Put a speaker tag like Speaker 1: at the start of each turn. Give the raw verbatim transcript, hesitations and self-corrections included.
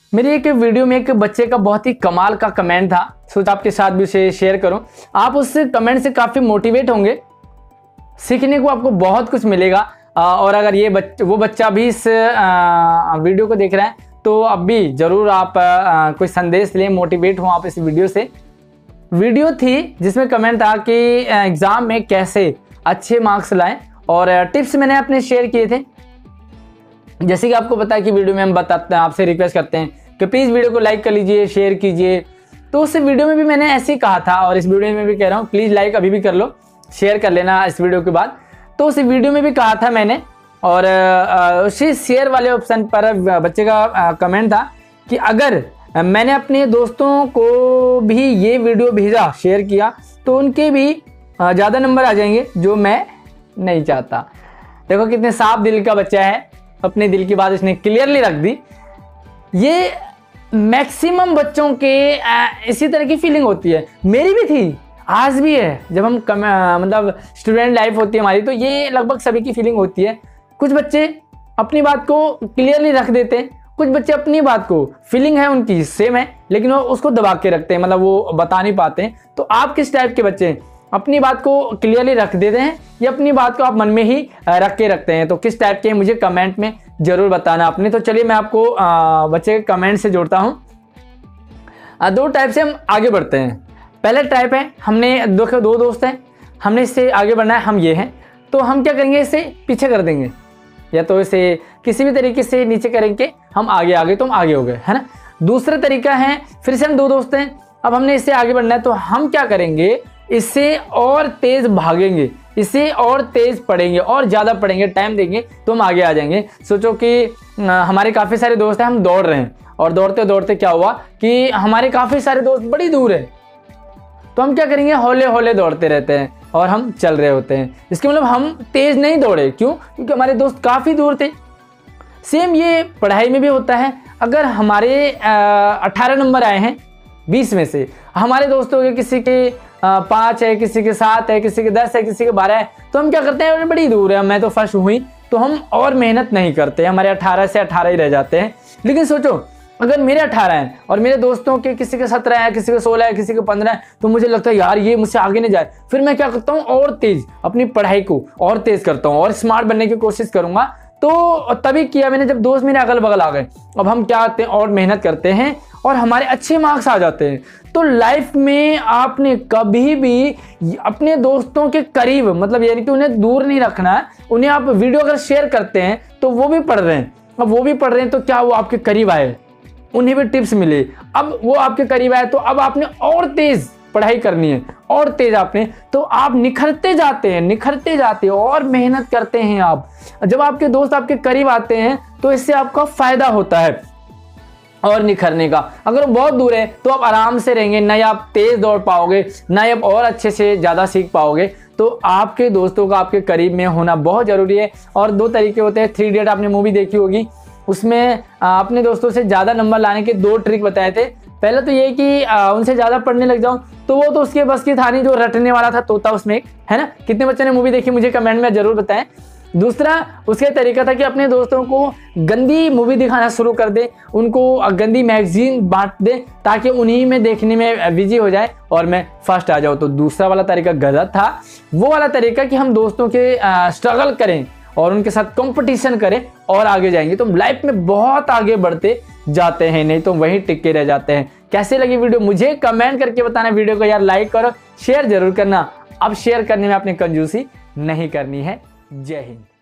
Speaker 1: मेरी एक वीडियो में एक बच्चे का बहुत ही कमाल का कमेंट था, सोचा आपके साथ भी उसे शेयर करूं। आप उस कमेंट से काफ़ी मोटिवेट होंगे, सीखने को आपको बहुत कुछ मिलेगा। और अगर ये बच, वो बच्चा भी इस वीडियो को देख रहा है तो अब भी ज़रूर आप कोई संदेश लें, मोटिवेट हो आप इस वीडियो से। वीडियो थी जिसमें कमेंट था कि एग्ज़ाम में कैसे अच्छे मार्क्स लाएं, और टिप्स मैंने अपने शेयर किए थे। जैसे कि आपको पता है कि वीडियो में हम बताते हैं, आपसे रिक्वेस्ट करते हैं कि प्लीज़ वीडियो को लाइक कर लीजिए, शेयर कीजिए। तो उस वीडियो में भी मैंने ऐसे ही कहा था और इस वीडियो में भी कह रहा हूँ, प्लीज़ लाइक अभी भी कर लो, शेयर कर लेना इस वीडियो के बाद। तो उस वीडियो में भी कहा था मैंने, और उसी शेयर वाले ऑप्शन पर बच्चे का कमेंट था कि अगर मैंने अपने दोस्तों को भी ये वीडियो भेजा, शेयर किया, तो उनके भी ज़्यादा नंबर आ जाएंगे, जो मैं नहीं चाहता। देखो कितने साफ दिल का बच्चा है, अपने दिल की बात इसने क्लियरली रख दी। ये मैक्सिमम बच्चों के इसी तरह की फीलिंग होती है, मेरी भी थी, आज भी है। जब हम कम मतलब स्टूडेंट लाइफ होती है हमारी, तो ये लगभग सभी की फीलिंग होती है। कुछ बच्चे अपनी बात को क्लियरली रख देते हैं, कुछ बच्चे अपनी बात को, फीलिंग है उनकी सेम है लेकिन वो उसको दबा के रखते हैं, मतलब वो बता नहीं पाते हैं। तो आप किस टाइप के बच्चे हैं, अपनी बात को क्लियरली रख देते हैं या अपनी बात को आप मन में ही रख के रखते हैं? तो किस टाइप के मुझे कमेंट में जरूर बताना अपने। तो चलिए मैं आपको बच्चे के कमेंट से जोड़ता हूँ। दो टाइप से हम आगे बढ़ते हैं। पहला टाइप है, हमने दो दो दोस्त हैं, हमने इससे आगे बढ़ना है, हम ये हैं, तो हम क्या करेंगे, इसे पीछे कर देंगे या तो इसे किसी भी तरीके से नीचे करेंगे, हम आगे आगे तो हम आगे हो गए, है ना। दूसरा तरीका है, फिर से हम दो दोस्त हैं, अब हमने इससे आगे बढ़ना है, तो हम क्या करेंगे, इससे और तेज भागेंगे, इससे और तेज पढ़ेंगे और ज़्यादा पढ़ेंगे, टाइम देंगे तो हम आगे आ जाएंगे। सोचो कि हमारे काफ़ी सारे दोस्त हैं, हम दौड़ रहे हैं और दौड़ते दौड़ते क्या हुआ कि हमारे काफ़ी सारे दोस्त बड़ी दूर है, तो हम क्या करेंगे, हौले हौले दौड़ते रहते हैं और हम चल रहे होते हैं। इसके मतलब हम तेज नहीं दौड़े, क्यों? क्योंकि हमारे दोस्त काफ़ी दूर थे। सेम ये पढ़ाई में भी होता है। अगर हमारे अट्ठारह नंबर आए हैं बीस में से, हमारे दोस्तों के किसी के पाँच है, किसी के सात है, किसी के दस है, किसी के बारह है, तो हम क्या करते हैं, बड़ी दूर है, मैं तो फर्स्ट हुई, तो हम और मेहनत नहीं करते, हमारे अट्ठारह से अट्ठारह ही रह जाते हैं। लेकिन सोचो अगर मेरे अट्ठारह हैं और मेरे दोस्तों के किसी के सत्रह है, किसी के सोलह है, किसी के पंद्रह है, तो मुझे लगता है यार ये मुझसे आगे नहीं जाए। फिर मैं क्या करता हूँ, और तेज अपनी पढ़ाई को और तेज करता हूँ और स्मार्ट बनने की कोशिश करूंगा। तो तभी किया मैंने जब दोस्त मेरे अगल बगल आ गए। अब हम क्या करते हैं, और मेहनत करते हैं और हमारे अच्छे मार्क्स आ जाते हैं। तो लाइफ में आपने कभी भी अपने दोस्तों के करीब, मतलब यानी कि उन्हें दूर नहीं रखना है। उन्हें आप वीडियो अगर शेयर करते हैं तो वो भी पढ़ रहे हैं, अब वो भी पढ़ रहे हैं, तो क्या वो आपके करीब आए, उन्हें भी टिप्स मिले, अब वो आपके करीब आए, तो अब आपने और तेज पढ़ाई करनी है, और तेज आपने, तो आप निखरते जाते हैं, निखरते जाते हैं और मेहनत करते हैं आप। जब आपके दोस्त आपके करीब आते हैं तो इससे आपका फायदा होता है और निखरने का। अगर वो बहुत दूर है तो आप आराम से रहेंगे, ना आप तेज दौड़ पाओगे, ना आप और अच्छे से ज़्यादा सीख पाओगे। तो आपके दोस्तों का आपके करीब में होना बहुत ज़रूरी है। और दो तरीके होते हैं, थ्री इडियट आपने मूवी देखी होगी, उसमें अपने दोस्तों से ज़्यादा नंबर लाने के दो ट्रिक बताए थे। पहला तो ये कि उनसे ज़्यादा पढ़ने लग जाओ, तो वो तो उसके बस की था नहीं, जो रटने वाला था तोता उसमें, है ना। कितने बच्चों ने मूवी देखी मुझे कमेंट में ज़रूर बताएं। दूसरा उसका तरीका था कि अपने दोस्तों को गंदी मूवी दिखाना शुरू कर दे, उनको गंदी मैगजीन बांट दे, ताकि उन्हीं में देखने में बिजी हो जाए और मैं फर्स्ट आ जाऊँ। तो दूसरा वाला तरीका गलत था। वो वाला तरीका कि हम दोस्तों के स्ट्रगल करें और उनके साथ कंपटीशन करें और आगे जाएंगे, तो लाइफ में बहुत आगे बढ़ते जाते हैं, नहीं तो वहीं टिके रह जाते हैं। कैसे लगी वीडियो मुझे कमेंट करके बताना। वीडियो को यार लाइक करो, शेयर जरूर करना। अब शेयर करने में आपने कंजूसी नहीं करनी है। जय हिंद।